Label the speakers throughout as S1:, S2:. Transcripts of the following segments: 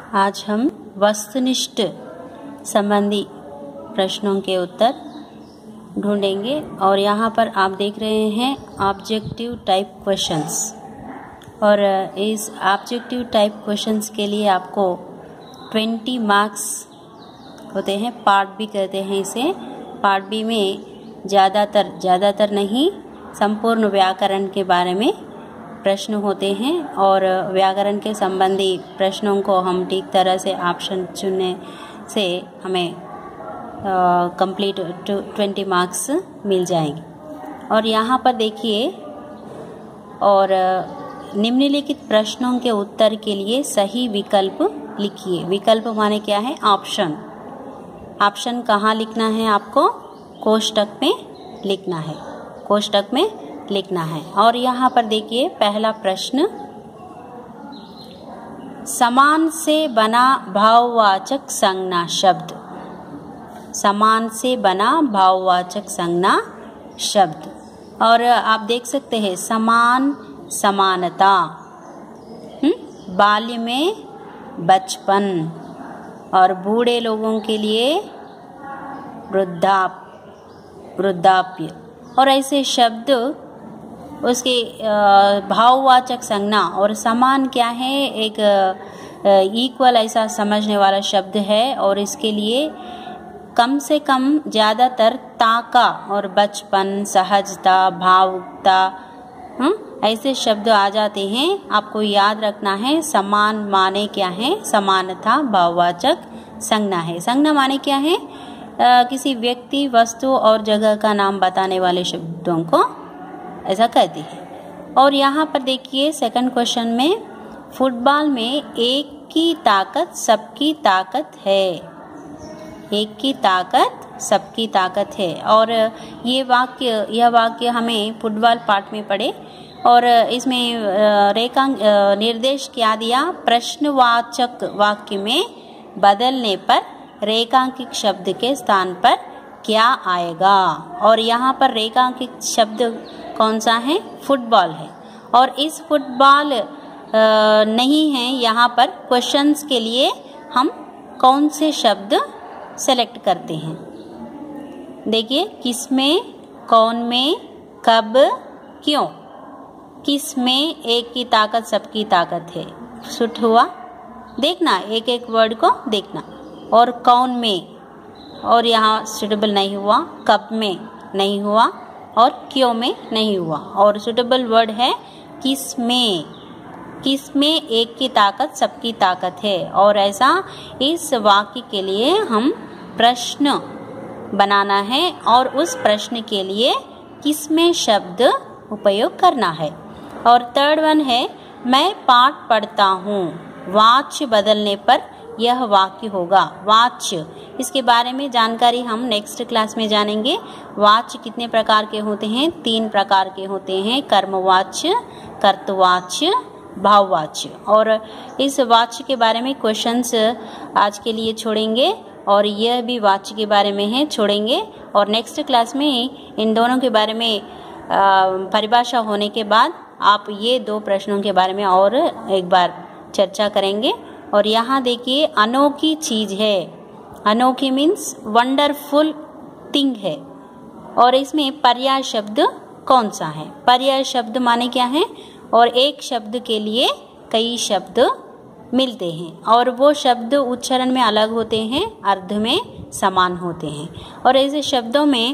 S1: आज हम वस्तुनिष्ठ संबंधी प्रश्नों के उत्तर ढूंढेंगे और यहाँ पर आप देख रहे हैं ऑब्जेक्टिव टाइप क्वेश्चंस। और इस ऑब्जेक्टिव टाइप क्वेश्चंस के लिए आपको 20 मार्क्स होते हैं। पार्ट बी कहते हैं इसे। पार्ट बी में ज़्यादातर नहीं, संपूर्ण व्याकरण के बारे में प्रश्न होते हैं और व्याकरण के संबंधी प्रश्नों को हम ठीक तरह से ऑप्शन चुनने से हमें कंप्लीट 20 मार्क्स मिल जाएंगे। और यहाँ पर देखिए, और निम्नलिखित प्रश्नों के उत्तर के लिए सही विकल्प लिखिए। विकल्प माने क्या है? ऑप्शन। ऑप्शन कहाँ लिखना है? आपको कोष्टक में लिखना है, कोष्टक में लिखना है। और यहाँ पर देखिए पहला प्रश्न, समान से बना भाववाचक संज्ञा शब्द। समान से बना भाववाचक संज्ञा शब्द। और आप देख सकते हैं समान, समानता, बाल्य में बचपन, और बूढ़े लोगों के लिए वृद्धाप्य। और ऐसे शब्द उसके भाववाचक संज्ञा। और समान क्या है? एक इक्वल ऐसा समझने वाला शब्द है। और इसके लिए कम से कम ज़्यादातर ताका और बचपन, सहजता, भावुकता ऐसे शब्द आ जाते हैं। आपको याद रखना है समान माने क्या है? समानता भाववाचक संज्ञा है। संज्ञा माने क्या है? किसी व्यक्ति, वस्तु और जगह का नाम बताने वाले शब्दों को ऐसा कहती है। और यहाँ पर देखिए सेकंड क्वेश्चन में, फुटबॉल में एक की ताकत सबकी ताकत है। एक की ताकत सबकी ताकत है। और यह वाक्य हमें फुटबॉल पाठ में पढ़े। और इसमें निर्देश क्या दिया? प्रश्नवाचक वाक्य में बदलने पर रेखांकित शब्द के स्थान पर क्या आएगा? और यहाँ पर रेखांकित शब्द कौन सा है? फुटबॉल है। और इस फुटबॉल नहीं है यहाँ पर। क्वेश्चंस के लिए हम कौन से शब्द सेलेक्ट करते हैं? देखिए, किसमें, कौन में, कब, क्यों। किस में एक की ताकत सबकी ताकत है, सूट हुआ। देखना, एक एक वर्ड को देखना। और कौन में, और यहाँ सुटेबल नहीं हुआ। कब में नहीं हुआ और क्यों में नहीं हुआ। और सुटेबल वर्ड है किस में। किस में एक की ताकत सबकी ताकत है। और ऐसा इस वाक्य के लिए हम प्रश्न बनाना है और उस प्रश्न के लिए किस में शब्द उपयोग करना है। और थर्ड वन है, मैं पाठ पढ़ता हूँ। वाच्य बदलने पर यह वाक्य होगा। वाच्य, इसके बारे में जानकारी हम नेक्स्ट क्लास में जानेंगे। वाच्य कितने प्रकार के होते हैं? 3 प्रकार के होते हैं, कर्मवाच्य, कर्तवाच्य, भाववाच्य। और इस वाच्य के बारे में क्वेश्चंस आज के लिए छोड़ेंगे और यह भी वाच्य के बारे में है, छोड़ेंगे। और नेक्स्ट क्लास में इन दोनों के बारे में परिभाषा होने के बाद आप ये 2 प्रश्नों के बारे में और एक बार चर्चा करेंगे। और यहाँ देखिए, अनोखी चीज है। अनोखी मीन्स वंडरफुल थिंग है। और इसमें पर्याय शब्द कौन सा है? पर्याय शब्द माने क्या है? और एक शब्द के लिए कई शब्द मिलते हैं और वो शब्द उच्चारण में अलग होते हैं, अर्थ में समान होते हैं। और ऐसे शब्दों में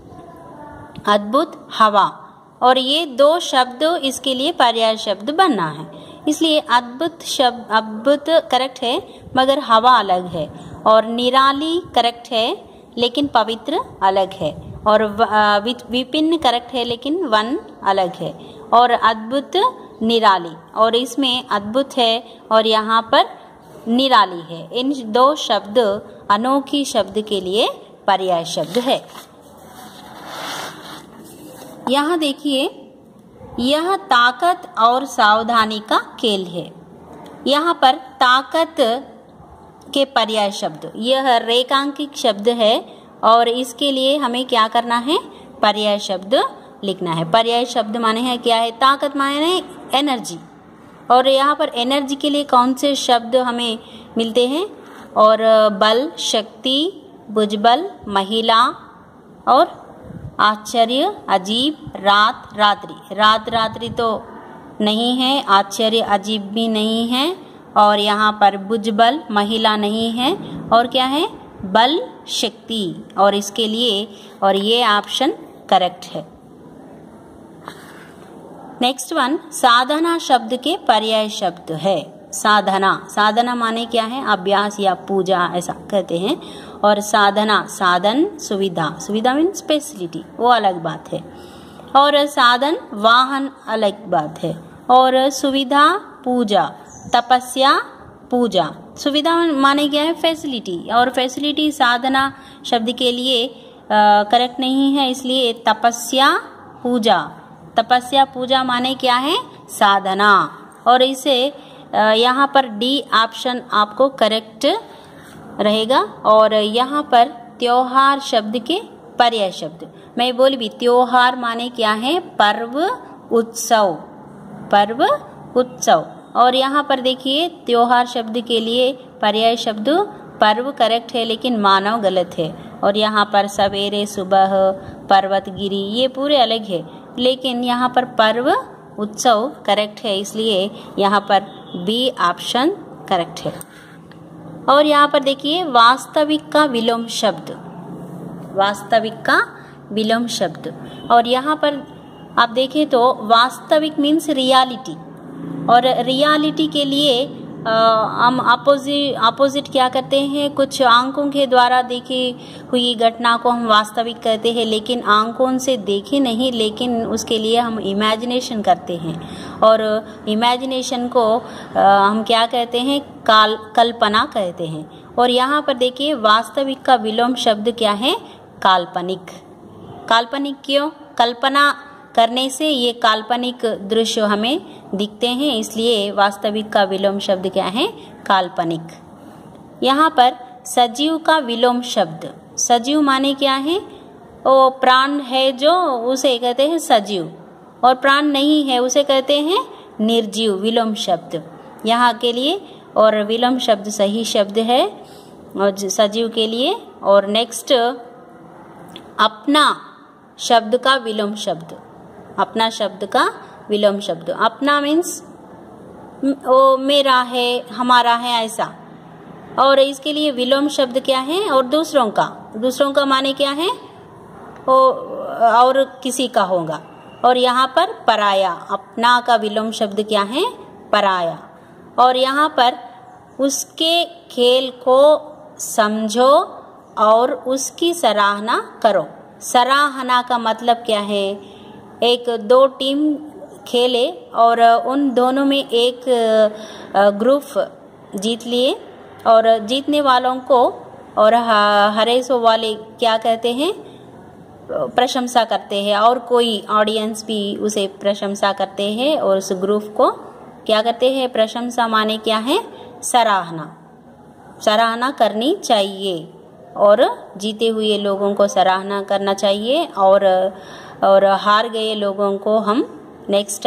S1: अद्भुत, हवा, और ये 2 शब्द इसके लिए पर्याय शब्द बनना है। इसलिए अद्भुत शब्द, अद्भुत करेक्ट है मगर हवा अलग है। और निराली करेक्ट है लेकिन पवित्र अलग है। और विपिन करेक्ट है लेकिन वन अलग है। और अद्भुत, निराली, और इसमें अद्भुत है और यहाँ पर निराली है। इन 2 शब्द अनोखी शब्द के लिए पर्याय शब्द है। यहाँ देखिए, यह ताकत और सावधानी का खेल है। यहाँ पर ताकत के पर्याय शब्द, यह रेखांकित शब्द है और इसके लिए हमें क्या करना है? पर्याय शब्द लिखना है। पर्याय शब्द माने है क्या है? ताकत माने एनर्जी, और यहाँ पर एनर्जी के लिए कौन से शब्द हमें मिलते हैं? और बल, शक्ति, भुजबल, महिला और आश्चर्य, अजीब, रात, रात्रि। रात रात्रि तो नहीं है, आश्चर्य अजीब भी नहीं है, और यहाँ पर भुजबल महिला नहीं है, और क्या है? बल, शक्ति। और इसके लिए और ये ऑप्शन करेक्ट है। नेक्स्ट वन, साधना शब्द के पर्याय शब्द है। साधना, साधना माने क्या है? अभ्यास या पूजा ऐसा कहते हैं। और साधना, साधन, सुविधा, सुविधा मीन्स फैसिलिटी, वो अलग बात है। और साधन, वाहन, अलग बात है। और सुविधा, पूजा, तपस्या, पूजा। सुविधा माने क्या है? फैसिलिटी, और फैसिलिटी साधना शब्द के लिए करेक्ट नहीं है, इसलिए तपस्या, पूजा। तपस्या, पूजा माने क्या है? साधना। और इसे यहाँ पर डी ऑप्शन आपको करेक्ट रहेगा। और यहाँ पर त्योहार शब्द के पर्याय शब्द मैं बोल भी, त्योहार माने क्या है? पर्व, उत्सव, पर्व, उत्सव। और यहाँ पर देखिए त्योहार शब्द के लिए पर्याय शब्द पर्व करेक्ट है, लेकिन मानव गलत है। और यहाँ पर सवेरे, सुबह, पर्वतगिरी, ये पूरे अलग है, लेकिन यहाँ पर पर्व, उत्सव करेक्ट है, इसलिए यहाँ पर बी ऑप्शन करेक्ट है। और यहाँ पर देखिए वास्तविक का विलोम शब्द, वास्तविक का विलोम शब्द। और यहाँ पर आप देखें तो वास्तविक मीन्स रियलिटी, और रियलिटी के लिए हम अपोजिट क्या करते हैं? कुछ आंखों के द्वारा देखी हुई घटना को हम वास्तविक कहते हैं, लेकिन आंखों से देखे नहीं, लेकिन उसके लिए हम इमेजिनेशन करते हैं। और इमेजिनेशन को हम क्या कहते हैं? कल्पना कहते हैं। और यहाँ पर देखिए वास्तविक का विलोम शब्द क्या है? काल्पनिक। काल्पनिक क्यों? कल्पना करने से ये काल्पनिक दृश्य हमें दिखते हैं, इसलिए वास्तविक का विलोम शब्द क्या है? काल्पनिक। यहाँ पर सजीव का विलोम शब्द, सजीव माने क्या है? वो प्राण है जो, उसे कहते हैं सजीव, और प्राण नहीं है उसे कहते हैं निर्जीव। विलोम शब्द यहाँ के लिए, और विलोम शब्द सही शब्द है और सजीव के लिए। और नेक्स्ट, अपना शब्द का विलोम शब्द, अपना शब्द का विलोम शब्द। अपना मीन्स वो मेरा है, हमारा है, ऐसा। और इसके लिए विलोम शब्द क्या है? और दूसरों का, दूसरों का माने क्या है? वो और किसी का होगा। और यहाँ पर पराया, अपना का विलोम शब्द क्या है? पराया। और यहाँ पर उसके खेल को समझो और उसकी सराहना करो। सराहना का मतलब क्या है? एक दो टीम खेले और उन दोनों में एक ग्रुप जीत लिए, और जीतने वालों को और हारे सो वाले क्या कहते हैं? प्रशंसा करते हैं, और कोई ऑडियंस भी उसे प्रशंसा करते हैं, और उस ग्रुप को क्या करते हैं? प्रशंसा माने क्या है? सराहना। सराहना करनी चाहिए, और जीते हुए लोगों को सराहना करना चाहिए, और हार गए लोगों को हम नेक्स्ट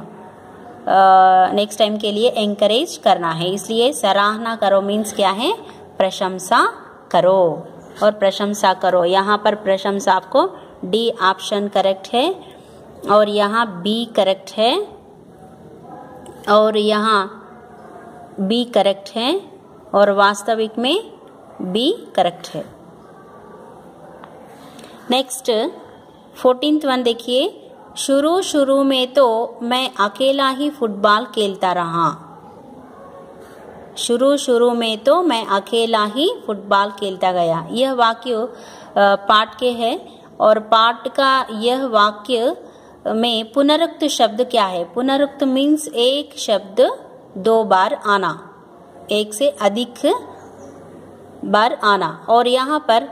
S1: टाइम के लिए एनकरेज करना है। इसलिए सराहना करो मीन्स क्या है? प्रशंसा करो, और प्रशंसा करो। यहाँ पर प्रशंसा आपको डी ऑप्शन करेक्ट है, और यहाँ बी करेक्ट है, और यहाँ बी करेक्ट है, और वास्तविक में बी करेक्ट है। नेक्स्ट 14th वन देखिए, शुरू में तो मैं अकेला ही फुटबॉल खेलता रहा। शुरू में तो मैं अकेला ही फुटबॉल खेलता गया। यह वाक्य पाठ के है, और पाठ का यह वाक्य में पुनरुक्त शब्द क्या है? पुनरुक्त मीन्स एक शब्द दो बार आना, एक से अधिक बार आना। और यहाँ पर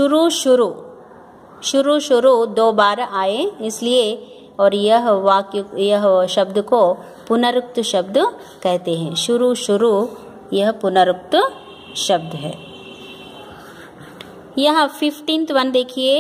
S1: शुरू दो बार आए, इसलिए और यह वाक्य, यह शब्द को पुनरुक्त शब्द कहते हैं। शुरू यह पुनरुक्त शब्द है। यह 15th वन देखिए,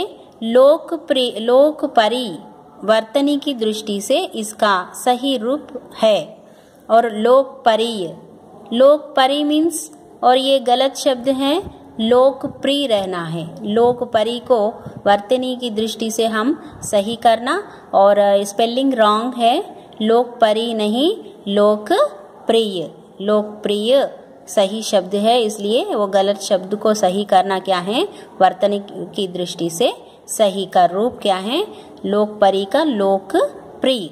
S1: लोक परिवर्तनी की दृष्टि से इसका सही रूप है। और लोकप्रिय, लोकप्रिय मीन्स, और ये गलत शब्द है, लोकप्रिय रहना है। लोकप्रिय को वर्तनी की दृष्टि से हम सही करना, और स्पेलिंग रॉन्ग है, लोकप्रिय नहीं लोकप्रिय। लोकप्रिय सही शब्द है, इसलिए वो गलत शब्द को सही करना क्या है, वर्तनी की दृष्टि से सही का रूप क्या है, लोकप्रिय का लोकप्रिय।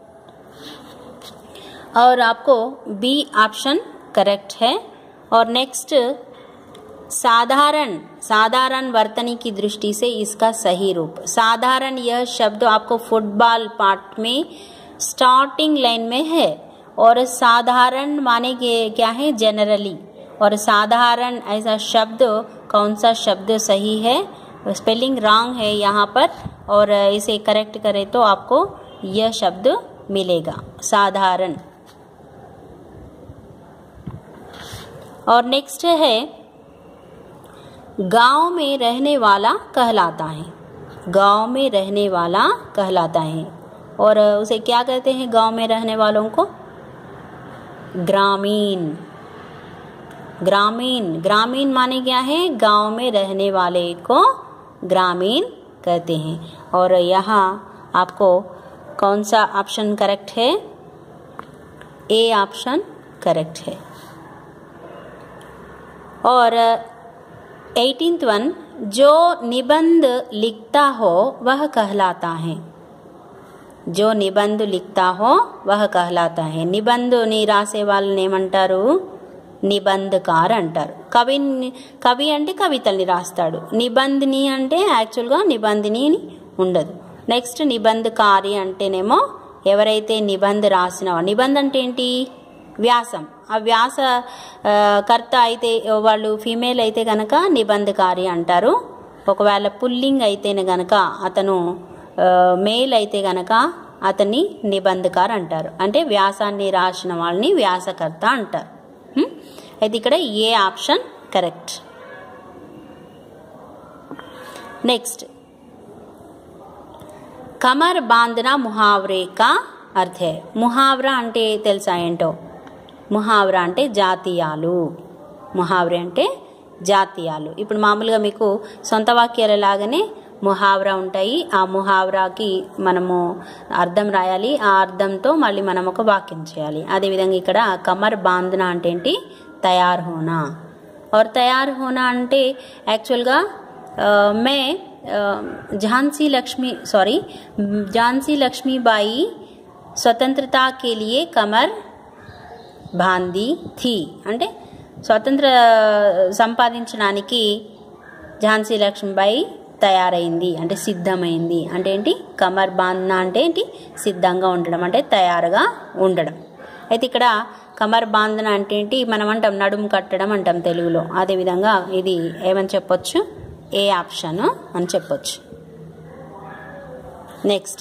S1: और आपको बी ऑप्शन करेक्ट है। और नेक्स्ट साधारण, साधारण वर्तनी की दृष्टि से इसका सही रूप। साधारण यह शब्द आपको फुटबॉल पार्ट में स्टार्टिंग लाइन में है, और साधारण माने के क्या है, जनरली। और साधारण ऐसा शब्द, कौन सा शब्द सही है, स्पेलिंग रॉन्ग है यहाँ पर, और इसे करेक्ट करें तो आपको यह शब्द मिलेगा, साधारण। और नेक्स्ट है गांव में रहने वाला कहलाता है। गांव में रहने वाला कहलाता है, और उसे क्या कहते हैं गांव में रहने वालों को, ग्रामीण। ग्रामीण, ग्रामीण माने क्या है, गांव में रहने वाले को ग्रामीण कहते हैं। और यहाँ आपको कौन सा ऑप्शन करेक्ट है, ए ऑप्शन करेक्ट है। और 18th वन, जो निबंध लिखता हो वह कहलाता है। जो నిబంధ लिखता हो वह कहलाता है। నిబంధని రాసే వాళ్ళని ఏమంటారు, నిబంధకార్ అంటారు. కవి అంటే కవితల్ని రాస్తాడు. నిబంధని అంటే యాక్చువల్గా నిబంధని ఉండదు. నెక్స్ట్ నిబంధకారి అంటేనేమో ఎవరైతే నిబంధ రాసిన, నిబంధ అంటే ఏంటి, వ్యాసం. ఆ వ్యాస కర్త అయితే వాళ్ళు ఫీమేల్ అయితే కనుక నిబంధకారి అంటారు. ఒకవేళ పుల్లింగ్ అయితేనే గనక అతను మేల్ అయితే గనక అతన్ని నిబంధకార్ అంటారు. అంటే వ్యాసాన్ని రాసిన వాళ్ళని వ్యాసకర్త అంటారు. అయితే ఇక్కడ ఏ ఆప్షన్ కరెక్ట్. నెక్స్ట్, కమర్ బాంధనా ముహావరే కా అర్థ హై. ముహావరా అంటే తెలుసా ఏంటో? ముహావరా అంటే జాతీయాలు. ముహావరే అంటే జాతీయాలు. ఇప్పుడు మామూలుగా మీకు సొంత వాక్యాల లాగానే ముహావరా ఉంటాయి. ఆ ముహావరాకి మనము అర్థం రాయాలి. ఆ అర్థంతో మళ్ళీ మనం ఒక వాక్యం చేయాలి. అదేవిధంగా ఇక్కడ కమర్ బాంధనా అంటే ఏంటి, తయారు హోనా. और तैयार होना అంటే యాక్చువల్గా మే झांसी लक्ष्मीबाई स्वतंत्रता के लिए कमर बांधी थी. అంటే స్వతంత్ర సంపాదించడానికి ఝాన్సీ లక్ష్మీబాయి తయారైంది అంటే సిద్ధమైంది. అంటే ఏంటి, కమర్ బాంధనా అంటే ఏంటి, సిద్ధంగా ఉండడం, అంటే తయారుగా ఉండడం. అయితే ఇక్కడ కమర్ బాంధనా అంటే ఏంటి, మనం అంటాం నడుము కట్టడం అంటాం తెలుగులో. అదేవిధంగా ఇది ఏమని చెప్పొచ్చు, ఏ ఆప్షన్ అని చెప్పొచ్చు. నెక్స్ట్,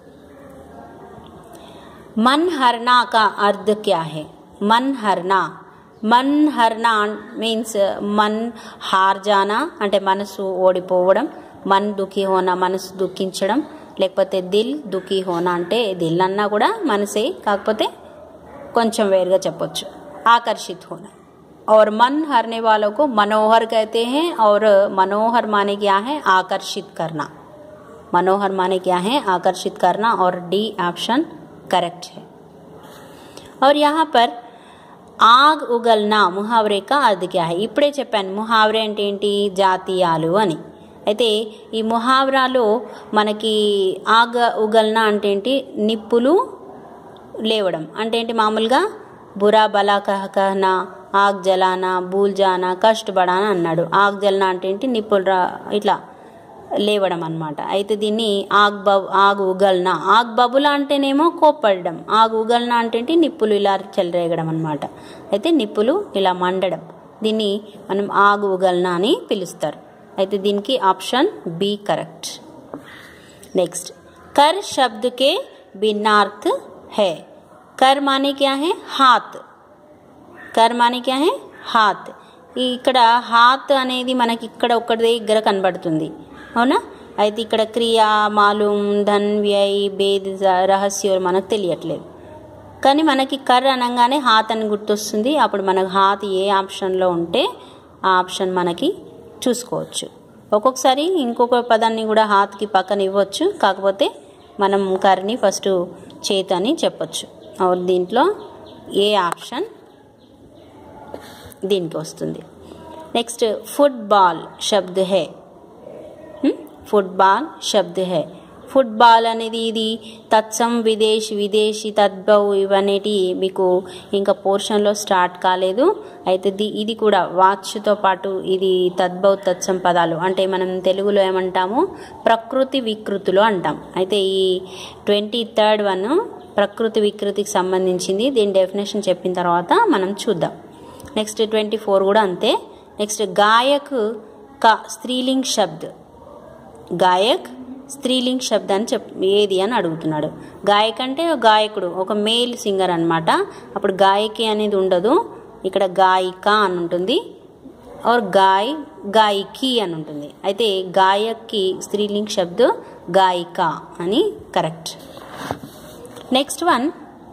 S1: मन हरना का अर्थ क्या है? मन हरना, मन हरना మీన్స్ మన్ హార్ జానా అంటే మనసు ఓడిపోవడం. మన్ దుఃఖీ హోనా మనసు దుఃఖించడం. లేకపోతే దిల్ దుఃఖీ హోనా అంటే దిల్ అన్నా కూడా మనసే, కాకపోతే కొంచెం వేరుగా చెప్పొచ్చు, ఆకర్షిत होना. और मन हरने वालों को मनोहर कहते हैं. और मनोहर माने क्या है, आकर्षित करना. मनोहर माने क्या है, आकर्षित करना. और डी ऑप्शन करेक्ट है. और यहाँ पर आग उगलना मुहावरे का अर्थ क्या है? ఇప్పుడే చెప్పాను ముహావరే అంటే ఏంటి, జాతీయాలు అని. అయితే ఈ ముహావరాలో మనకి ఆగ ఉగల్నా అంటే ఏంటి, నిప్పులు లేవడం అంటే ఏంటి, మామూలుగా బురా బలా కహనా, ఆగ్ జలానా, బూల్ జానా, కష్ట బడానా అన్నాడు. ఆగ్ జలనా అంటే ఏంటి, నిప్పులు ఇట్లా లేవడం అన్నమాట. అయితే దీన్ని ఆగ్ ఉగల్నా, ఆగ్ బబులా అంటేనేమో కోప్పడడం, ఆగ్ ఉగల్నా అంటే ఏంటి, నిప్పులు ఇలా చెలరేగడం అన్నమాట. అయితే నిప్పులు ఇలా మండడం, దీన్ని మనం ఆగ్ ఉగల్నా అని పిలుస్తారు. అయితే దీనికి ఆప్షన్ బి కరెక్ట్. నెక్స్ట్, కర్ शब्द के भिन्नार्थ है. कर माने क्या है, हाथ. कर माने क्या है, हाथ. ఇక్కడ హాత్ అనేది మనకి ఇక్కడ ఒక్కటి దగ్గర కనబడుతుంది, అవునా? అయితే ఇక్కడ క్రియా, మాలూమ్, ధన్, వ్యయ్, భేద్, రహస్యం మనకు తెలియట్లేదు. కానీ మనకి కర్ అనగానే హాత్ అని గుర్తొస్తుంది. అప్పుడు మనకు హాత్ ఏ ఆప్షన్లో ఉంటే ఆ ఆప్షన్ మనకి చూసుకోవచ్చు. ఒక్కొక్కసారి ఇంకొక పదాన్ని కూడా హాత్కి పక్కన ఇవ్వచ్చు, కాకపోతే మనం కర్ని ఫస్ట్ చేత్ అని చెప్పొచ్చు. దీంట్లో ఏ ఆప్షన్ దీనికి వస్తుంది. నెక్స్ట్ ఫుట్బాల్ శబ్ద్ హే. ఫుట్బాల్ శబ్ద్ హే. ఫుట్బాల్ అనేది ఇది తత్సం, విదేశీ, తద్భవ్ ఇవన్నిటి మీకు ఇంకా పోర్షన్లో స్టార్ట్ కాలేదు. అయితే ఇది కూడా వాచ్తో పాటు ఇది తద్భవ్ తత్సం పదాలు అంటే మనం తెలుగులో ఏమంటాము ప్రకృతి వికృతులు అంటాం. అయితే ఈ 23rd వన్ ప్రకృతి వికృతికి సంబంధించింది. దీని డెఫినేషన్ చెప్పిన తర్వాత మనం చూద్దాం. నెక్స్ట్ 24 కూడా అంతే. నెక్స్ట్ గాయక్ కా స్త్రీలింగ్ శబ్ద్. గాయక్ స్త్రీలింగ్ శబ్ద్ అని ఏది అని అడుగుతున్నాడు. గాయక్ అంటే గాయకుడు, ఒక మేల్ సింగర్ అనమాట. అప్పుడు గాయకి అనేది ఉండదు, ఇక్కడ గాయిక అని ఉంటుంది, और గాయకి అని ఉంటుంది. అయితే గాయక్కి స్త్రీలింగ్ శబ్ద్ గాయిక అని కరెక్ట్. నెక్స్ట్ వన్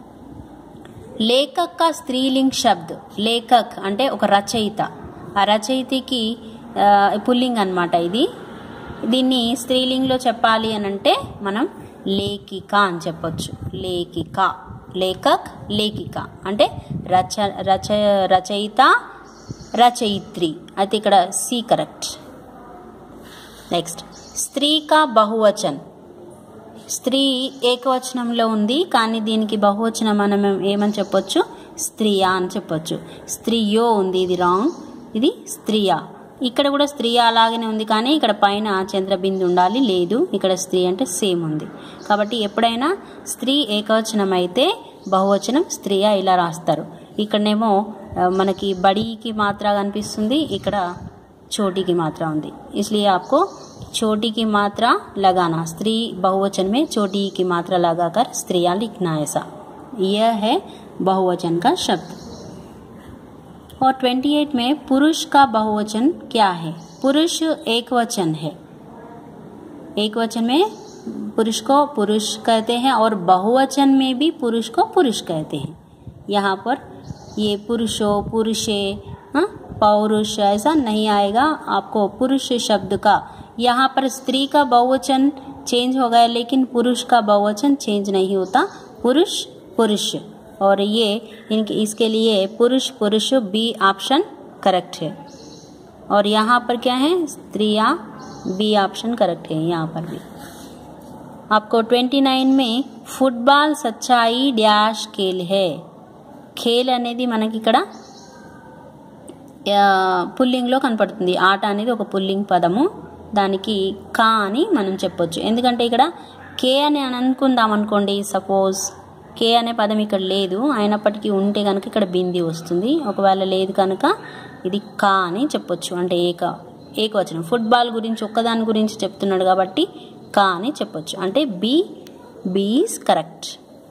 S1: లేఖక్ కా స్త్రీలింగ్ శబ్ద్. లేఖక్ అంటే ఒక రచయిత, ఆ రచయితకి పుల్లింగ్ అనమాట ఇది. దీన్ని స్త్రీలింగ్లో చెప్పాలి అని అంటే మనం లేఖిక అని చెప్పొచ్చు. లేఖిక, లేఖక్, లేఖిక అంటే రచయిత, రచయిత్రి. అయితే ఇక్కడ సి కరెక్ట్. నెక్స్ట్ స్త్రీ కా బహువచన్. స్త్రీ ఏకవచనంలో ఉంది, కానీ దీనికి బహువచనం మనం ఏమని చెప్పొచ్చు స్త్రీయా అని చెప్పొచ్చు. స్త్రీయో ఉంది, ఇది రాంగ్, ఇది స్త్రీయా. ఇక్కడ కూడా స్త్రీ అలాగనే ఉంది, కానీ ఇక్కడ పైన చంద్రబిందు ఉండాలి, లేదు. ఇక్కడ స్త్రీ అంటే సేమ్ ఉంది. కాబట్టి ఎప్పుడైనా స్త్రీ ఏకవచనం అయితే బహువచనం స్త్రీయా ఇలా రాస్తారు. ఇక్కడనేమో మనకి బడికి మాత్ర కనిపిస్తుంది, ఇక్కడ చోటీకి మాత్ర ఉంది. इसलिए आपको छोटी की मात्रा लगाना, स्त्री बहुवचन में छोटी की मात्रा लगाकर स्त्रियां लिखना, ऐसा यह है बहुवचन का शब्द. और 28 में पुरुष का बहुवचन क्या है. पुरुष एक वचन है, एक वचन में पुरुष को पुरुष कहते हैं और बहुवचन में भी पुरुष को पुरुष कहते हैं. यहाँ पर ये पुरुषो, पुरुषे, पौरुष ऐसा नहीं आएगा. आपको पुरुष शब्द का यहाँ पर स्त्री का बहुवचन चेंज हो गया, लेकिन पुरुष का बहुवचन चेंज नहीं होता, पुरुष पुरुष. और ये इसके लिए पुरुष पुरुष बी ऑप्शन करेक्ट है. और यहाँ पर क्या है स्त्रियाँ, बी ऑप्शन करेक्ट है यहाँ पर भी. आपको 29 में फुटबॉल सच्चाई डैश खेल है. खेल అనేది మనకి ఇక్కడ పుల్లింగ్లో కనపడుతుంది. ఆట అనేది ఒక పుల్లింగ్ పదము, దానికి కా అని మనం చెప్పొచ్చు. ఎందుకంటే ఇక్కడ కే అని అనుకుందాం అనుకోండి, సపోజ్ కే అనే పదం ఇక్కడ లేదు, అయినప్పటికీ ఉంటే కనుక ఇక్కడ బింది వస్తుంది. ఒకవేళ లేదు కనుక ఇది కా అని చెప్పొచ్చు, అంటే ఏకవచనం. ఫుట్బాల్ గురించి ఒక్కదాని గురించి చెప్తున్నాడు కాబట్టి కా అని చెప్పొచ్చు, అంటే బి ఈజ్ కరెక్ట్.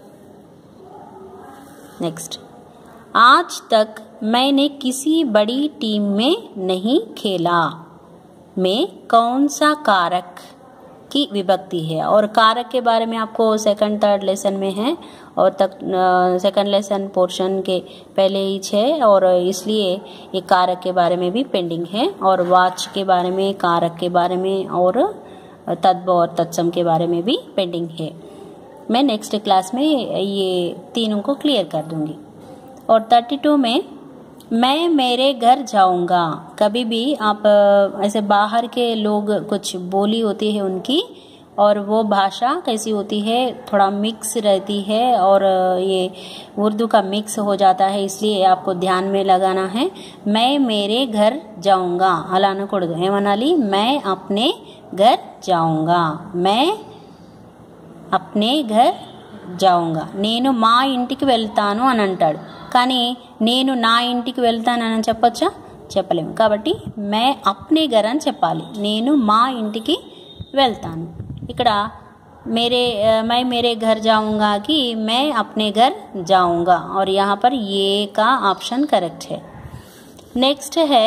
S1: నెక్స్ట్ आज तक मैंने किसी बड़ी टीम में नहीं खेला में कौन सा कारक की विभक्ति है. और कारक के बारे में आपको 2nd 3rd लेसन में है, और तक 2nd लेसन पोर्शन के पहले ही है, और इसलिए ये कारक के बारे में भी पेंडिंग है. और वाच के बारे में, कारक के बारे में और तद्भव और तत्सम के बारे में भी पेंडिंग है. मैं नेक्स्ट क्लास में ये तीनों को क्लियर कर दूंगी. और 32 में मैं मेरे घर जाऊंगा. कभी भी आप ऐसे बाहर के लोग कुछ बोली होती है उनकी, और वो भाषा कैसी होती है थोड़ा मिक्स रहती है, और ये उर्दू का मिक्स हो जाता है, इसलिए आपको ध्यान में लगाना है. मैं मेरे घर जाऊंगा अला అనకూడదు, ఏమనాలి मैं अपने घर जाऊंगा, मैं अपने घर जाऊंगा. నేను మా ఇంటికి వెళ్తాను అని అంటాడు, కానీ నేను నా ఇంటికి వెళ్తానని చెప్పొచ్చా, చెప్పలేము. కాబట్టి మే అప్నే ఘర్ అని చెప్పాలి, నేను మా ఇంటికి వెళ్తాను. ఇక్కడ मैं मेरे घर जाऊंगा कि मैं अपने घर जाऊंगा, और यहाँ पर ये का ऑप्शन करेक्ट है. नेक्स्ट है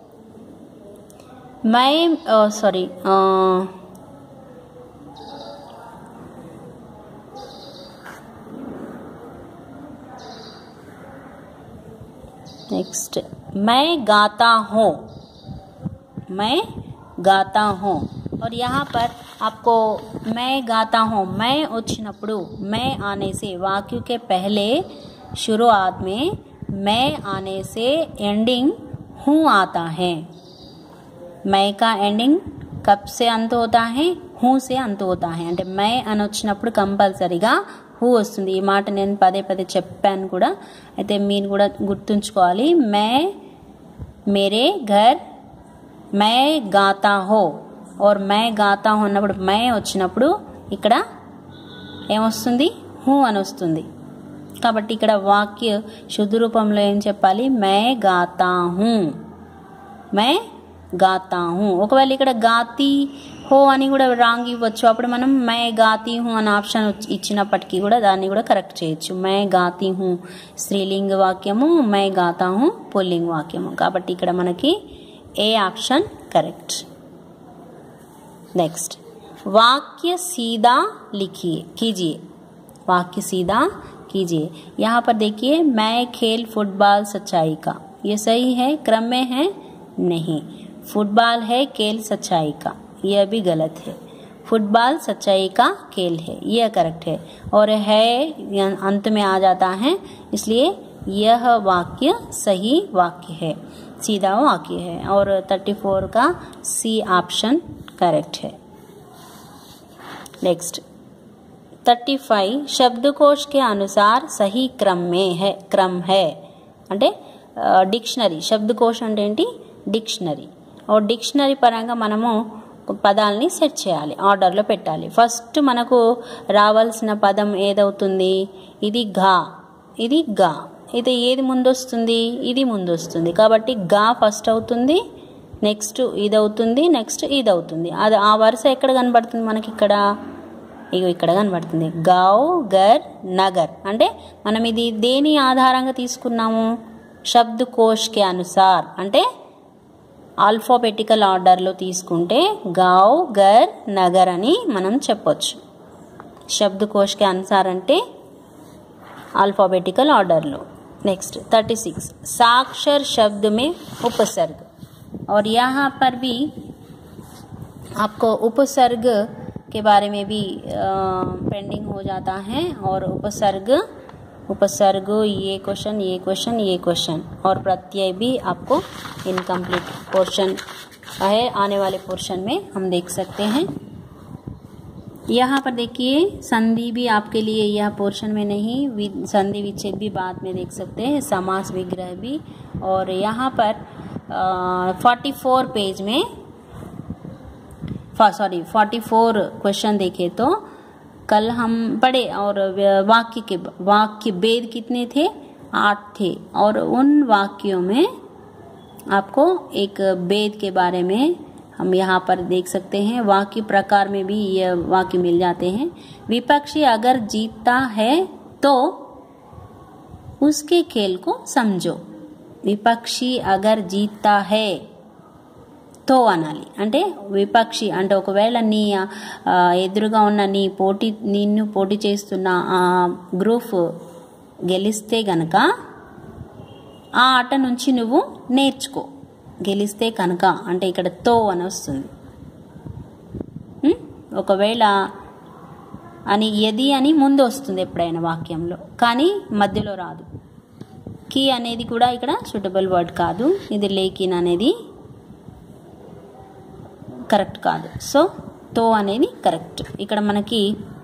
S1: मैं नेक्स्ट मैं गाता हूँ, मैं गाता हूँ। और यहाँ पर आपको मैं गाता हूँ, मैं వచ్చినప్పుడు मैं आने से वाक्य के पहले शुरुआत में मैं आने से एंडिंग हूँ आता है। मैं का एंडिंग कब से अंत होता है? हूँ से अंत होता है। అంటే मैं అని వచ్చినప్పుడు కంపల్సరీగా హూ వస్తుంది। ఈ మాట నేను పదే పదే చెప్పాను కూడా, అయితే మీరు కూడా గుర్తుంచుకోవాలి। मैं मेरे घर मैं गाता हूँ और मैं गाता हूँ అన్నప్పుడు मैं వచ్చినప్పుడు ఇక్కడ ఏమొస్తుంది? హూ అని వస్తుంది। కాబట్టి ఇక్కడ వాక్య శుద్ధ రూపంలో ఏం చెప్పాలి? मैं गाता हूँ, मैं गाता हूँ। ఒకవేళ ఇక్కడ గాతి హో అని కూడా రాంగ్ ఇవ్వచ్చు, అప్పుడు మనం मैं गाती हूँ అనే ఆప్షన్ ఇచ్చినప్పటికీ కూడా దాన్ని కూడా కరెక్ట్ చేయొచ్చు। मैं गाती हूँ స్త్రీలింగ వాక్యము, मैं गाता हूँ పుల్లింగ వాక్యము। కాబట్టి ఇక్కడ మనకి ఏ ఆప్షన్ కరెక్ట్। नेक्स्ट वाक्य सीधा लिखिए कीजिए, वाक्य सीधा कीजिए। यहाँ पर देखिए मैं खेल फुटबॉल सच्चाई का, ये सही है? क्रम में है? नहीं, फुटबॉल है खेल सच्चाई का, यह भी गलत है। फुटबॉल सच्चाई का खेल है, यह करेक्ट है। और है अंत में आ जाता है, इसलिए यह वाक्य सही वाक्य है, सीधा वाक्य है। और 34 का सी ऑप्शन करेक्ट है। नेक्स्ट 35 शब्दकोश के अनुसार सही क्रम में है, क्रम है అంటే డిక్షనరీ। శబ్దకోశ అంటే ఏంటి? డిక్షనరీ। और డిక్షనరీ పరంగా మనము పదాలని సెట్ చేయాలి, ఆర్డర్లో పెట్టాలి। ఫస్ట్ మనకు రావాల్సిన పదం ఏదవుతుంది? ఇది గా, ఇది గా। అయితే ఏది ముందు వస్తుంది? ఇది ముందు వస్తుంది, కాబట్టి గా ఫస్ట్ అవుతుంది, నెక్స్ట్ ఇది అవుతుంది, నెక్స్ట్ ఇది అవుతుంది। అది ఆ వరుస ఎక్కడ కనబడుతుంది మనకి? ఇక్కడ, ఇగో ఇక్కడ కనబడుతుంది। గావ్ గర్ నగర్ అంటే మనం ఇది దేని ఆధారంగా తీసుకున్నాము? శబ్దకోశ్ కే అనుసార్ అంటే ఆల్ఫాబెటికల్ ఆర్డర్లో తీసుకుంటే గావ్ గర్ నగర్ అని మనం చెప్పొచ్చు। శబ్దకోశ్ కే అనుసార్ అంటే अल्फाबेटिकल ऑर्डर लो। नेक्स्ट 36 साक्षर शब्द में उपसर्ग, और यहाँ पर भी आपको उपसर्ग के बारे में भी पेंडिंग हो जाता है। और उपसर्ग ये क्वेश्चन, ये क्वेश्चन, ये क्वेश्चन, और प्रत्यय भी आपको इनकम्प्लीट पोर्शन है, आने वाले पोर्शन में हम देख सकते हैं। यहाँ पर देखिए संधि भी आपके लिए यह पोर्शन में नहीं, संधि विच्छेद भी बाद में देख सकते हैं, समास विग्रह भी। और यहाँ पर 44 पेज में 44 क्वेश्चन देखे तो कल हम पढ़े, और वाक्य भेद कितने थे? 8 थे। और उन वाक्यों में आपको एक भेद के बारे में हम यहाँ पर देख सकते हैं। वाक्य प्रकार में भी यह वाक्य मिल जाते हैं। विपक्षी अगर जीतता है तो उसके खेल को समझो। विपक्षी अगर जीतता है तो అనాలి। అంటే విపక్షి అంటే ఒకవేళ నీ ఎదురుగా ఉన్న నిన్ను పోటీ చేస్తున్న ఆ గ్రూప్ గెలిస్తే గనక ఆ ఆట నుంచి నువ్వు నేర్చుకో। గెలిస్తే కనుక అంటే ఇక్కడ తో అని వస్తుంది। ఒకవేళ అని యది అని ముందు వస్తుంది ఎప్పుడైనా వాక్యంలో, కానీ మధ్యలో రాదు। కి అనేది కూడా ఇక్కడ సూటబుల్ వర్డ్ కాదు, ఇది లేకిన్ అనేది కరెక్ట్ కాదు। సో తో అనేది కరెక్ట్। ఇక్కడ మనకి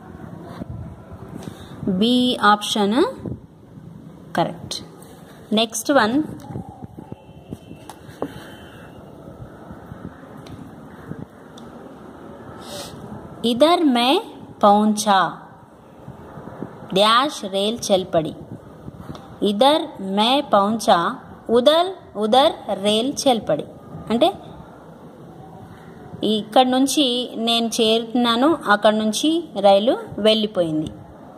S1: B option correct. Next one इधर मैं पहुंचा डैश रेल चल पड़ी। इधर मैं पहुंचा उधर रेल चल पड़ी అంటే ఇక్కడ నుంచి నేను చేరుతున్నాను, అక్కడ నుంచి రైలు వెళ్ళిపోయింది।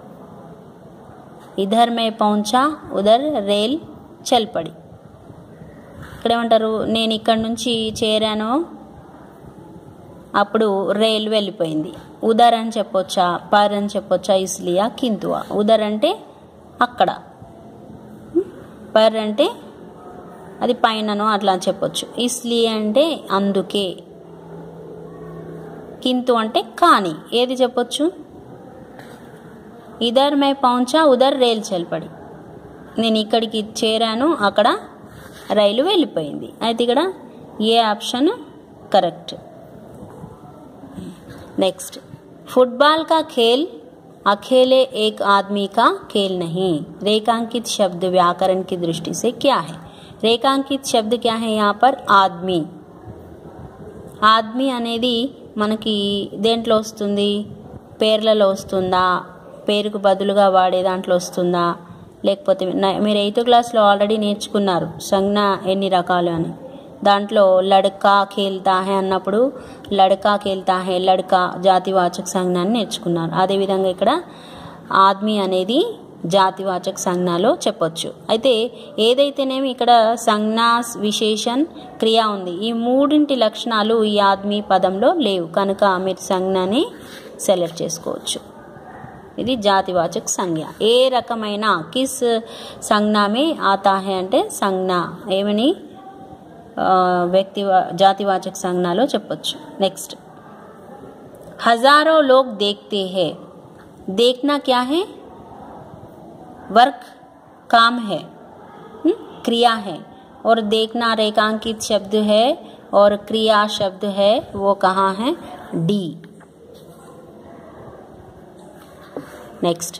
S1: इधर मैं पहुंचा उधर रेल चल पड़ी। ఇక్కడ ఏమంటారు? నేను ఇక్కడ నుంచి చేరాను, అప్పుడు రైలు వెళ్ళిపోయింది। ఉదర్ అని చెప్పొచ్చా, పర్ అని చెప్పొచ్చా, ఇస్లియా కింతువా? ఉదర్ అంటే అక్కడ, పర్ అంటే అది పైననో అట్లా చెప్పొచ్చు. ఇస్లియే అంటే అందుకే, కింతు అంటే కానీ. ఏది చెప్పొచ్చు? ఇధర్ మై పౌంచా ఉధర్ రైలు చల్ పడి, నేను ఇక్కడికి చేరాను అక్కడ రైలు వెళ్ళిపోయింది. అయితే ఇక్కడ A option correct. Next, football का खेल अकेले एक आदमी का खेल नहीं. रेखांकित शब्द व्याकरण की दृष्टि से क्या है? रेखांकित शब्द क्या है यहाँ पर? आदमी. ఆద్మీ అనేది మనకి దేంట్లో వస్తుంది? పేర్లలో వస్తుందా, పేరుకు బదులుగా వాడే దాంట్లో వస్తుందా, లేకపోతే మీరు 8th క్లాస్లో ఆల్రెడీ నేర్చుకున్నారు సంజ్ఞ ఎన్ని రకాలు అని. దాంట్లో లడ్కా ఖేల్తా హే అన్నప్పుడు లడ్కా ఖేల్తా హే లడ్కా జాతివాచక సంజ్ఞాన్ని నేర్చుకున్నారు. అదేవిధంగా ఇక్కడ ఆద్మీ అనేది జాతివాచక సంజ్ఞలో చెప్పొచ్చు. అయితే ఏదైతేనేమి ఇక్కడ సంజ్ఞ, విశేషణ్, క్రియ ఉంది. ఈ మూడింటి లక్షణాలు ఈ ఆద్మీ పదంలో లేవు కనుక మీరు సంజ్ఞని సెలెక్ట్ చేసుకోవచ్చు. ఇది జాతివాచక సంజ్ఞ. ఏ రకమైన కిస్ సంజ్ఞమే ఆతా హే అంటే సంజ్ఞ ఏమని వ్యక్తి జాతివాచక సంజ్ఞలో చెప్పొచ్చు. నెక్స్ట్, हजारों लोग देखते हैं. देखना क्या है? वर्क, काम है, क्रिया है. और देखना रेखांकित शब्द है और क्रिया शब्द है, वो कहाँ है? डी. नेक्स्ट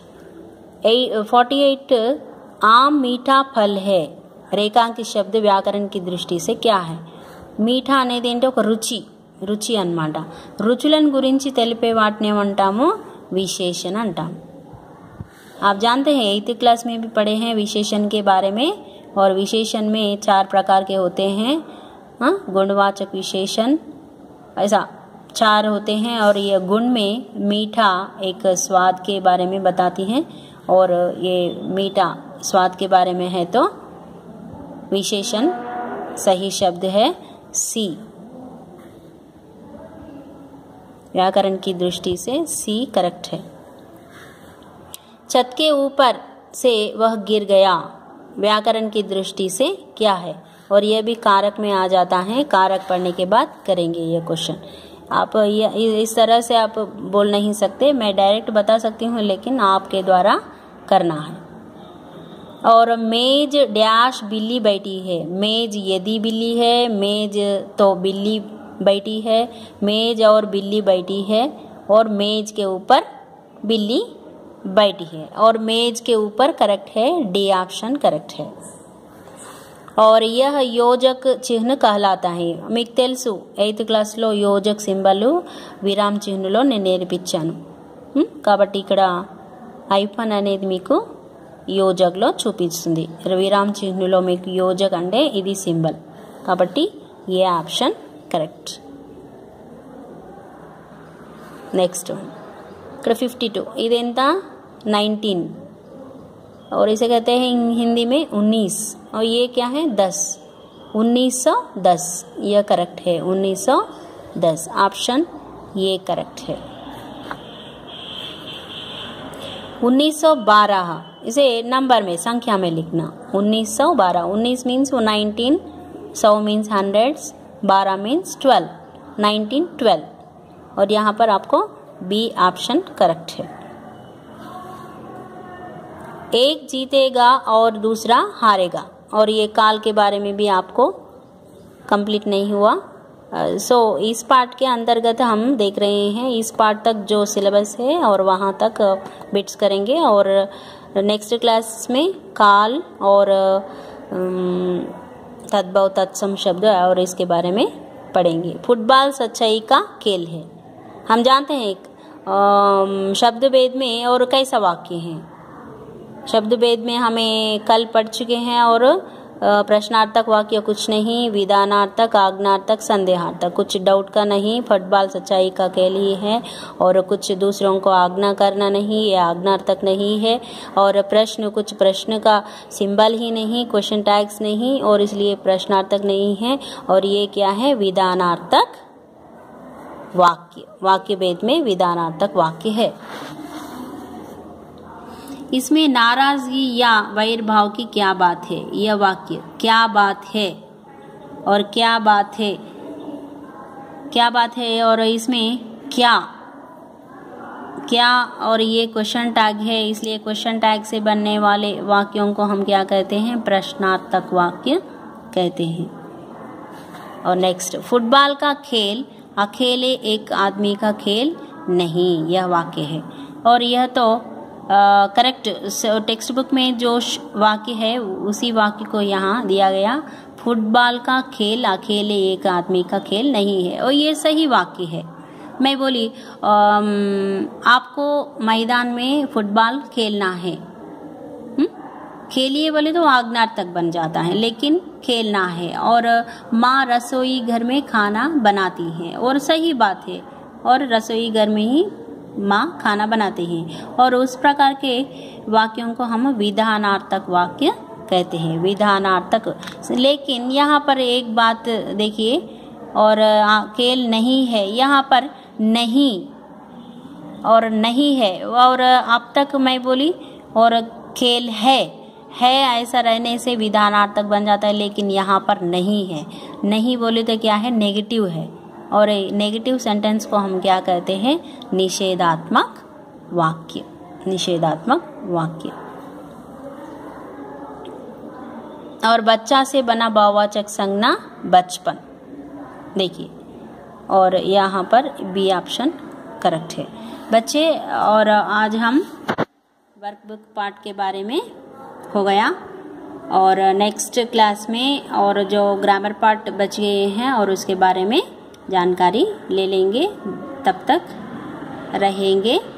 S1: 48 आम मीठा फल है. రేఖాంకిత శబ్ద వ్యాకరణ కి దృష్టి సే క్యా హై? మీఠా అనేది ఏంటి? ఒక రుచి అన్నమాట. రుచులను గురించి తెలిపే వాటిని ఏమంటాము? विशेषण अंटाम. आप जानते हैं 8th क्लास में भी पढ़े हैं विशेषण के बारे में. और विशेषण में 4 प्रकार के होते हैं. गुणवाचक विशेषण ऐसा 4 होते हैं. और ये गुण में मीठा एक स्वाद के बारे में बताती हैं. और ये मीठा स्वाद के बारे में है तो विशेषण सही शब्द है सी. व्याकरण की दृष्टि से सी करेक्ट है. छत के ऊपर से वह गिर गया. व्याकरण की दृष्टि से क्या है? और यह भी कारक में आ जाता है. कारक पढ़ने के बाद करेंगे ये क्वेश्चन. आप इस तरह से आप बोल नहीं सकते, मैं डायरेक्ट बता सकती हूँ लेकिन आपके द्वारा करना है. और मेज डैश बिल्ली बैठी है. मेज यदि बिल्ली है, मेज तो बिल्ली बैठी है. मेज और बिल्ली बैठी है और मेज के ऊपर बिल्ली बैठी है. और मेज के ऊपर करेक्ट है, डी ऑप्शन करेक्ट है. और यह योजक चिन्ह कहलाता है. మీకు తెలుసు 8th క్లాస్లో యోజక్ సింబల్ విరామ చిహ్నలో నేను నేర్పించాను. కాబట్టి ఇక్కడ ఐఫన్ అనేది మీకు యోజక్లో చూపిస్తుంది. విరామ చిహ్నలో మీకు యోజక్ అంటే ఇది సింబల్. కాబట్టి ఏ ఆప్షన్ కరెక్ట్. నెక్స్ట్ ఇక్కడ 52 ఇదెంత? 19. और इसे कहते हैं हिंदी में 19. और ये क्या है? 10. 1910 यह करेक्ट है. 1910 ऑप्शन ये करेक्ट है. 1912 इसे नंबर में संख्या में लिखना. 1912. 19 मीन्स 19, 100 मीन्स हंड्रेड्स, 12 मीन्स 12, 1912. और यहाँ पर आपको बी ऑप्शन करेक्ट है. एक जीतेगा और दूसरा हारेगा. और ये काल के बारे में भी आपको कंप्लीट नहीं हुआ. सो इस पार्ट के अंतर्गत हम देख रहे हैं. इस पार्ट तक जो सिलेबस है और वहाँ तक बिट्स करेंगे. और नेक्स्ट क्लास में काल और तद्भव तत्सम शब्द और इसके बारे में पढ़ेंगे. फुटबॉल सच्चाई का खेल है. हम जानते हैं एक शब्द भेद में और कैसा वाक्य है. शब्द भेद में हमें कल पढ़ चुके हैं. और प्रश्नार्थक वाक्य कुछ नहीं, विधानार्थक, आज्ञार्थक, संदेहार्थक. कुछ डाउट का नहीं. फुटबॉल सच्चाई का खेल ही है. और कुछ दूसरों को आज्ञा करना नहीं, ये आज्ञार्थक नहीं है. और प्रश्न कुछ प्रश्न का सिंबल ही नहीं, क्वेश्चन टैग्स नहीं, और इसलिए प्रश्नार्थक नहीं है. और ये क्या है? विधानार्थक वाक्य. वाक्य भेद में विधानार्थक वाक्य है. इसमें नाराजगी या वैर भाव की क्या बात है? यह वाक्य क्या बात है और क्या बात है, क्या बात है, और इसमें क्या क्या और ये क्वेश्चन टैग है, इसलिए क्वेश्चन टैग से बनने वाले वाक्यों को हम क्या कहते हैं? प्रश्नार्थक वाक्य कहते हैं। और नेक्स्ट, फुटबॉल का खेल अकेले एक आदमी का खेल नहीं, यह वाक्य है। और यह तो करेक्ट टेक्स्ट बुक में जो वाक्य है उसी वाक्य को यहाँ दिया गया। फुटबॉल का खेल अकेले एक आदमी का खेल नहीं है, और ये सही वाक्य है। मैं बोली आपको मैदान में फुटबॉल खेलना है, खेलिए बोले तो आज्ञार्थक बन जाता है, लेकिन खेलना है। और माँ रसोई घर में खाना बनाती है, और सही बात है, और रसोई घर में ही माँ खाना बनाती हैं। और उस प्रकार के वाक्यों को हम विधानार्थक वाक्य कहते हैं, विधानार्थक। लेकिन यहाँ पर एक बात देखिए, और खेल नहीं है, यहाँ पर नहीं और नहीं है, और अब तक मैं बोली और खेल है ऐसा रहने से विधानार्थक बन जाता है, लेकिन यहाँ पर नहीं है। नहीं बोले तो क्या है? नेगेटिव है, और नेगेटिव सेंटेंस को हम क्या कहते हैं? निषेधात्मक वाक्य, निषेधात्मक वाक्य। और बच्चा से बना भाववाचक संज्ञा बचपन, देखिए, और यहाँ पर बी ऑप्शन करेक्ट है बच्चे। और आज हम वर्कबुक पार्ट के बारे में हो गया, और नेक्स्ट क्लास में और जो ग्रामर पार्ट बच गए हैं और उसके बारे में जानकारी ले लेंगे। तब तक रहेंगे